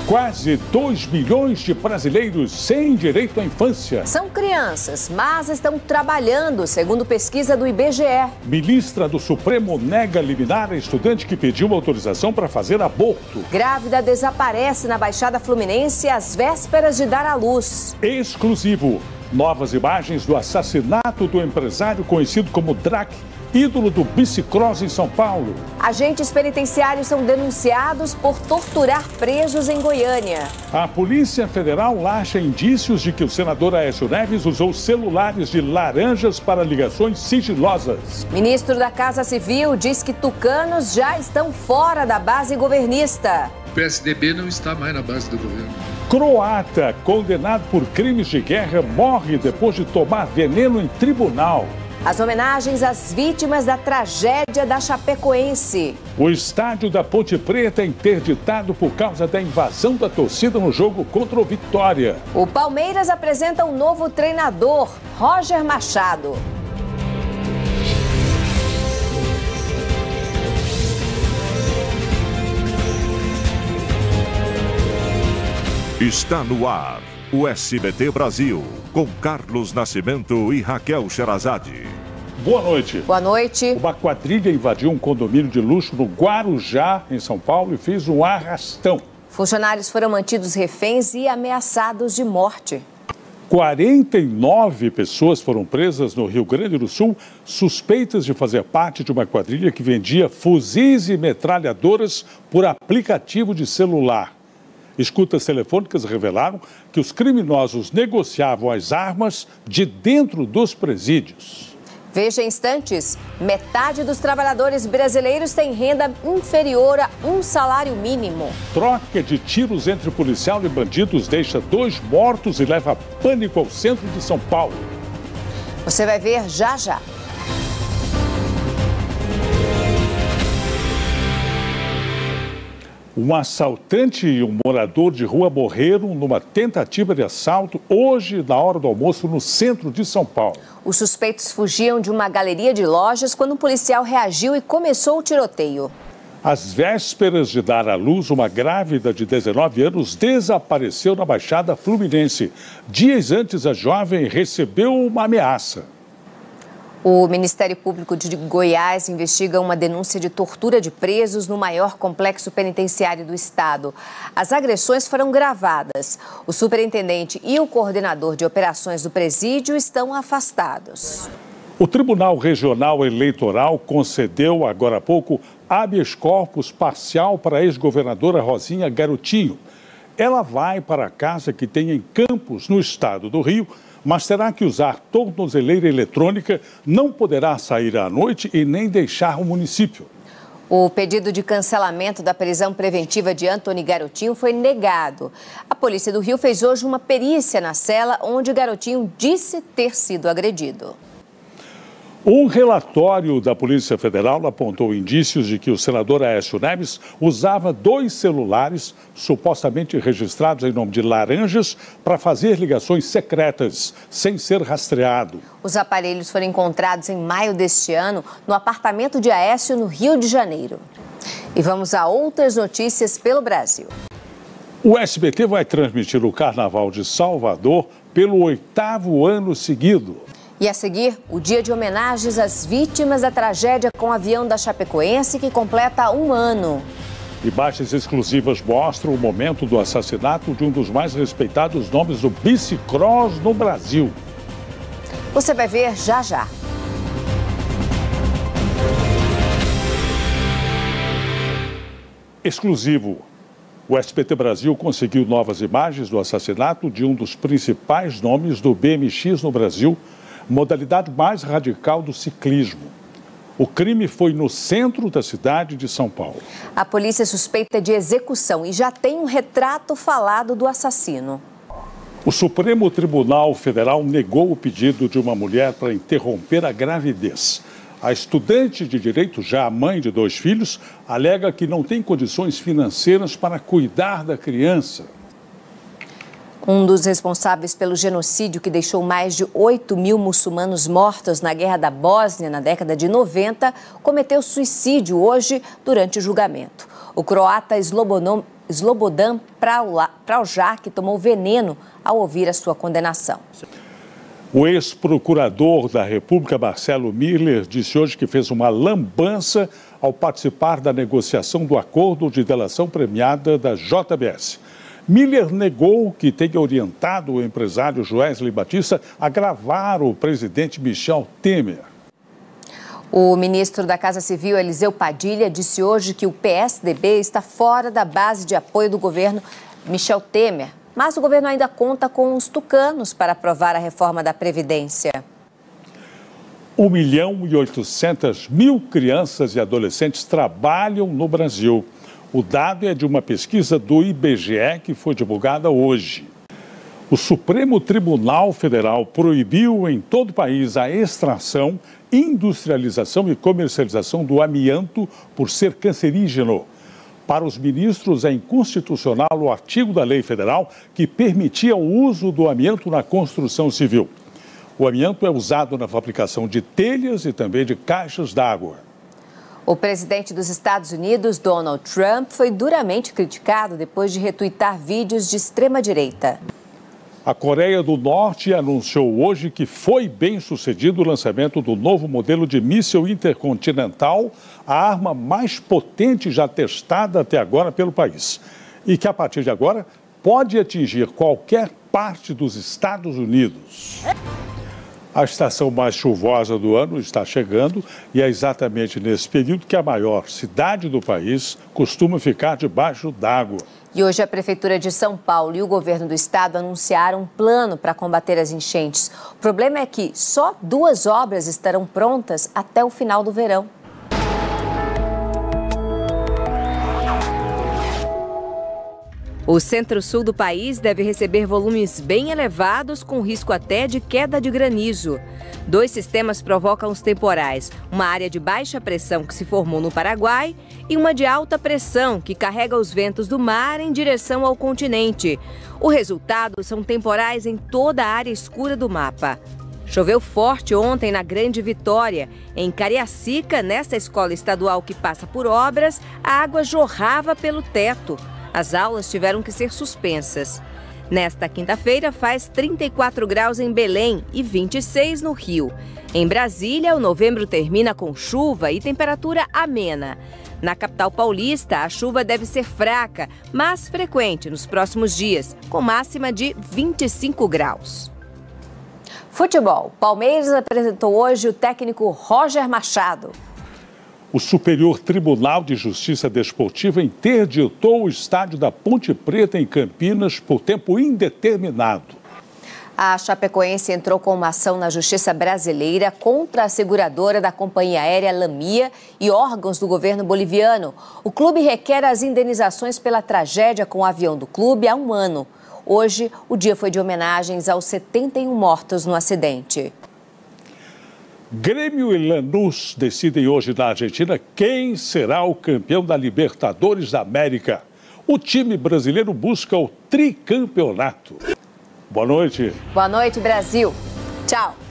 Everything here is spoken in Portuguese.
Quase 2 milhões de brasileiros sem direito à infância. São crianças, mas estão trabalhando, segundo pesquisa do IBGE. Ministra do Supremo nega liminar a estudante que pediu autorização para fazer aborto. Grávida desaparece na Baixada Fluminense às vésperas de dar à luz. Exclusivo. Novas imagens do assassinato do empresário conhecido como Drac, ídolo do bicicross em São Paulo. Agentes penitenciários são denunciados por torturar presos em Goiânia. A Polícia Federal acha indícios de que o senador Aécio Neves usou celulares de laranjas para ligações sigilosas. Ministro da Casa Civil diz que tucanos já estão fora da base governista. O PSDB não está mais na base do governo. Croata, condenado por crimes de guerra, morre depois de tomar veneno em tribunal. As homenagens às vítimas da tragédia da Chapecoense. O estádio da Ponte Preta é interditado por causa da invasão da torcida no jogo contra o Vitória. O Palmeiras apresenta um novo treinador, Roger Machado. Está no ar o SBT Brasil, com Carlos Nascimento e Raquel Sherazade. Boa noite. Boa noite. Uma quadrilha invadiu um condomínio de luxo no Guarujá, em São Paulo, e fez um arrastão. Funcionários foram mantidos reféns e ameaçados de morte. 49 pessoas foram presas no Rio Grande do Sul, suspeitas de fazer parte de uma quadrilha que vendia fuzis e metralhadoras por aplicativo de celular. Escutas telefônicas revelaram que os criminosos negociavam as armas de dentro dos presídios. Veja em instantes, metade dos trabalhadores brasileiros tem renda inferior a um salário mínimo. Troca de tiros entre policial e bandidos deixa 2 mortos e leva pânico ao centro de São Paulo. Você vai ver já já. Um assaltante e um morador de rua morreram numa tentativa de assalto hoje, na hora do almoço, no centro de São Paulo. Os suspeitos fugiam de uma galeria de lojas quando um policial reagiu e começou o tiroteio. Às vésperas de dar à luz, uma grávida de 19 anos desapareceu na Baixada Fluminense. Dias antes, a jovem recebeu uma ameaça. O Ministério Público de Goiás investiga uma denúncia de tortura de presos no maior complexo penitenciário do estado. As agressões foram gravadas. O superintendente e o coordenador de operações do presídio estão afastados. O Tribunal Regional Eleitoral concedeu, agora há pouco, habeas corpus parcial para a ex-governadora Rosinha Garotinho. Ela vai para a casa que tem em Campos, no estado do Rio, mas terá que usar tornozeleira eletrônica, não poderá sair à noite e nem deixar o município. O pedido de cancelamento da prisão preventiva de Antony Garotinho foi negado. A Polícia do Rio fez hoje uma perícia na cela onde Garotinho disse ter sido agredido. Um relatório da Polícia Federal apontou indícios de que o senador Aécio Neves usava 2 celulares supostamente registrados em nome de laranjas para fazer ligações secretas, sem ser rastreado. Os aparelhos foram encontrados em maio deste ano no apartamento de Aécio, no Rio de Janeiro. E vamos a outras notícias pelo Brasil. O SBT vai transmitir o Carnaval de Salvador pelo 8º ano seguido. E a seguir, o dia de homenagens às vítimas da tragédia com o avião da Chapecoense, que completa 1 ano. Imagens exclusivas mostram o momento do assassinato de um dos mais respeitados nomes do bicicross no Brasil. Você vai ver já já. Exclusivo. O SBT Brasil conseguiu novas imagens do assassinato de um dos principais nomes do BMX no Brasil, modalidade mais radical do ciclismo. O crime foi no centro da cidade de São Paulo. A polícia suspeita de execução e já tem um retrato falado do assassino. O Supremo Tribunal Federal negou o pedido de uma mulher para interromper a gravidez. A estudante de direito, já mãe de 2 filhos, alega que não tem condições financeiras para cuidar da criança. Um dos responsáveis pelo genocídio que deixou mais de 8 mil muçulmanos mortos na Guerra da Bósnia na década de 90 cometeu suicídio hoje durante o julgamento. O croata Slobodan Praljak tomou veneno ao ouvir a sua condenação. O ex-procurador da República, Marcelo Miller, disse hoje que fez uma lambança ao participar da negociação do acordo de delação premiada da JBS. Miller negou que tenha orientado o empresário Joesley Batista a gravar o presidente Michel Temer. O ministro da Casa Civil, Eliseu Padilha, disse hoje que o PSDB está fora da base de apoio do governo Michel Temer. Mas o governo ainda conta com os tucanos para aprovar a reforma da Previdência. 1.800.000 crianças e adolescentes trabalham no Brasil. O dado é de uma pesquisa do IBGE que foi divulgada hoje. O Supremo Tribunal Federal proibiu em todo o país a extração, industrialização e comercialização do amianto por ser cancerígeno. Para os ministros, é inconstitucional o artigo da lei federal que permitia o uso do amianto na construção civil. O amianto é usado na fabricação de telhas e também de caixas d'água. O presidente dos Estados Unidos, Donald Trump, foi duramente criticado depois de retuitar vídeos de extrema-direita. A Coreia do Norte anunciou hoje que foi bem sucedido o lançamento do novo modelo de míssil intercontinental, a arma mais potente já testada até agora pelo país. E que, a partir de agora, pode atingir qualquer parte dos Estados Unidos. A estação mais chuvosa do ano está chegando e é exatamente nesse período que a maior cidade do país costuma ficar debaixo d'água. E hoje a Prefeitura de São Paulo e o governo do estado anunciaram um plano para combater as enchentes. O problema é que só 2 obras estarão prontas até o final do verão. O centro-sul do país deve receber volumes bem elevados, com risco até de queda de granizo. 2 sistemas provocam os temporais, uma área de baixa pressão que se formou no Paraguai e uma de alta pressão que carrega os ventos do mar em direção ao continente. O resultado são temporais em toda a área escura do mapa. Choveu forte ontem na Grande Vitória. Em Cariacica, nesta escola estadual que passa por obras, a água jorrava pelo teto. As aulas tiveram que ser suspensas. Nesta quinta-feira faz 34 graus em Belém e 26 no Rio. Em Brasília, o novembro termina com chuva e temperatura amena. Na capital paulista, a chuva deve ser fraca, mas frequente nos próximos dias, com máxima de 25 graus. Futebol. Palmeiras apresentou hoje o técnico Roger Machado. O Superior Tribunal de Justiça Desportiva interditou o estádio da Ponte Preta, em Campinas, por tempo indeterminado. A Chapecoense entrou com uma ação na Justiça Brasileira contra a seguradora da companhia aérea Lamia e órgãos do governo boliviano. O clube requer as indenizações pela tragédia com o avião do clube há 1 ano. Hoje, o dia foi de homenagens aos 71 mortos no acidente. Grêmio e Lanús decidem hoje na Argentina quem será o campeão da Libertadores da América. O time brasileiro busca o tricampeonato. Boa noite. Boa noite, Brasil. Tchau.